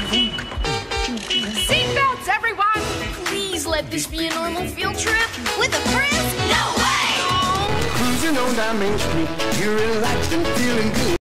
Seatbelts, everyone! Please let this be a normal field trip. With a friend? No way! Cruising on down Main Street, you're relaxed and feeling good.